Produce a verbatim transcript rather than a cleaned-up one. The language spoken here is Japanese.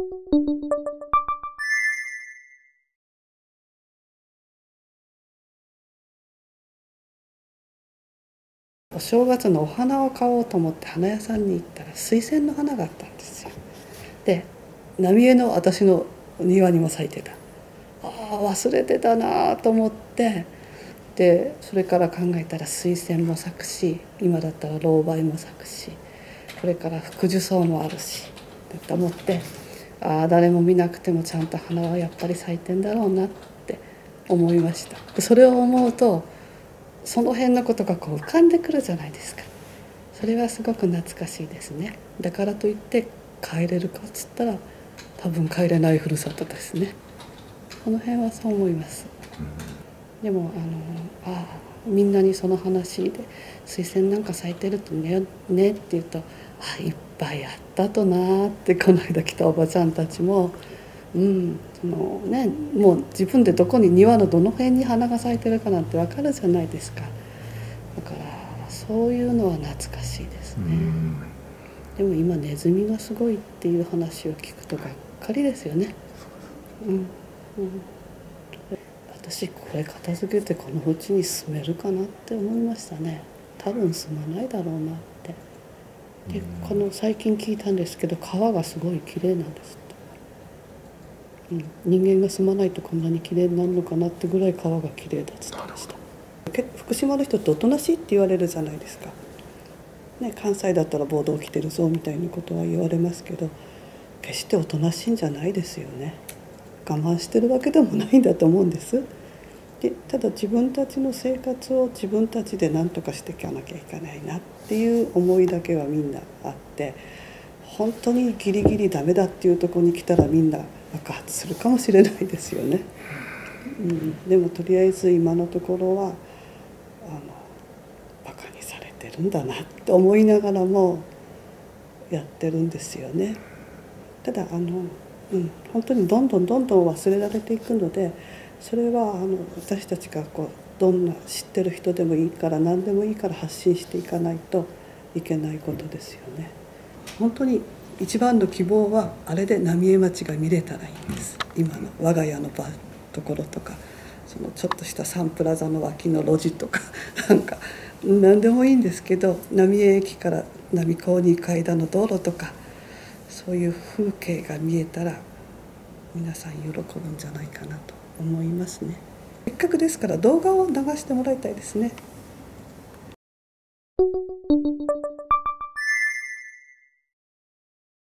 お正月のお花を買おうと思って花屋さんに行ったら水仙の花があったんですよ。で浪江の私の庭にも咲いてた。ああ忘れてたなと思って、でそれから考えたら水仙も咲くし、今だったらロウバイも咲くし、これから福寿草もあるしと思って、ああ誰も見なくてもちゃんと花はやっぱり咲いてんだろうなって思いました。それを思うとその辺のことがこう浮かんでくるじゃないですか。それはすごく懐かしいですね。だからといって帰れるかっつったら多分帰れないふるさとですね。この辺はそう思います。でもあのあみんなにその話で水仙なんか咲いてるとね、ねって言うと、あいっぱいあったとなってこの間来たおばちゃんたちも、うんそのね、もう自分でどこに庭のどの辺に花が咲いてるかなんて分かるじゃないですか。だからそういうのは懐かしいですね。でも今ネズミがすごいっていう話を聞くとがっかりですよね。うんうん、私これ片付けてこの家に住めるかなって思いましたね。多分住まないだろうなって。でこの最近聞いたんですけど川がすごい綺麗なんですって、うん、人間が住まないとこんなに綺麗になるのかなってぐらい川が綺麗だっつってました。福島の人っておとなしいって言われるじゃないですか、ね、関西だったら暴動起きてるぞみたいなことは言われますけど、決しておとなしいんじゃないですよね。我慢してるわけでもないんだと思うんです。でただ自分たちの生活を自分たちで何とかしていかなきゃいけないなっていう思いだけはみんなあって、本当にギリギリダメだっていうところに来たらみんな爆発するかもしれないですよね、うん、でもとりあえず今のところはあのバカにされてるんだなって思いながらもやってるんですよね。ただあの、うん、本当にどんどんどんどん忘れられていくので、それはあの私たちがこうどんな知ってる人でもいいから何でもいいから発信していかないといけないことですよね。本当に一番の希望はあれで浪江町が見れたらいいんです。今の我が家の場ところとか、そのちょっとしたサンプラザの脇の路地とかなんか何でもいいんですけど、浪江駅から浪高に階段の道路とかそういう風景が見えたら皆さん喜ぶんじゃないかなと思いますね。せっかくですから動画を流してもらいたいですね。